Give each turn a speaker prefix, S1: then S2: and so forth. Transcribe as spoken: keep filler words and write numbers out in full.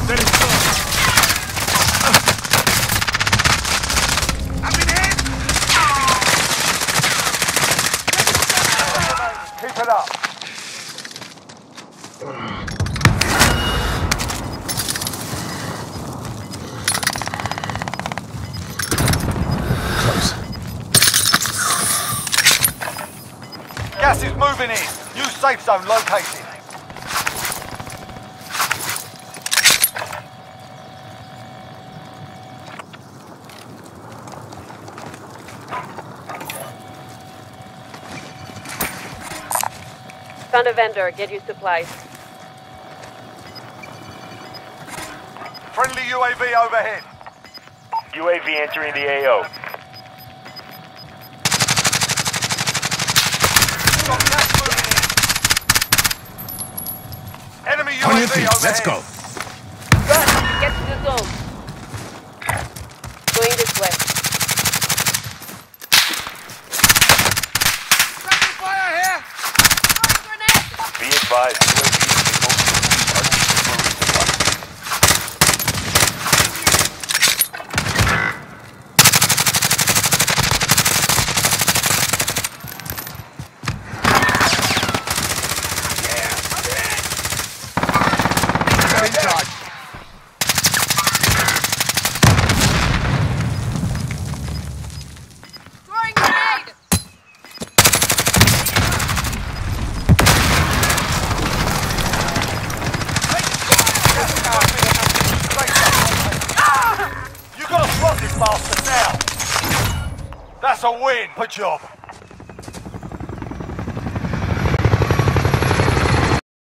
S1: Keep it up.
S2: Close.
S1: Gas is moving in. New safe zone located.
S3: Found a vendor. Get you supplies.
S1: Friendly U A V overhead.
S4: U A V entering the A O.
S1: Got gas moving in. Enemy U A V
S2: On your feet,
S1: overhead.
S2: let's go.
S3: Get to the zone. Going this way.
S4: Be advised, U A V is remote.
S2: In charge.
S3: Throwing grenade!
S1: You gotta swat this bastard now. That's a win. Good job.